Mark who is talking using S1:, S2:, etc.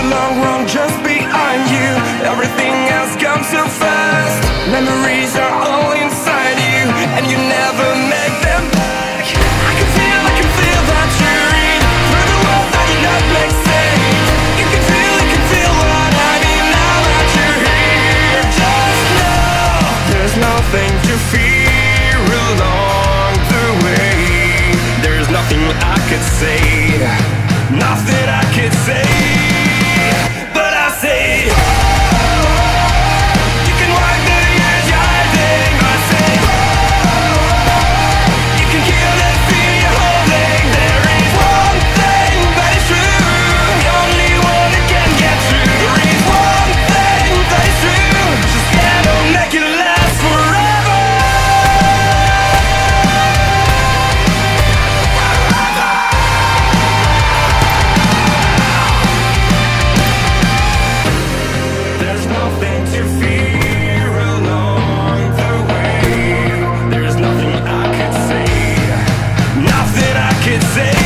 S1: the long run just behind you. Everything has come so fast. Memories are all inside you, and you never make them back. I can feel that you're in through the world that did not make sense. You can feel what I mean now that you're here. Just know there's nothing to fear along the way. There's nothing I could say, nothing I could say, but I say, you can wipe the years you're hiding. I say, you can kill the fear you're holding. There is one thing that is true, the only one that can get through. There is one thing that is true, just cannot make it last forever. There's nothing to fear along the way. There's nothing I could say, nothing I could say.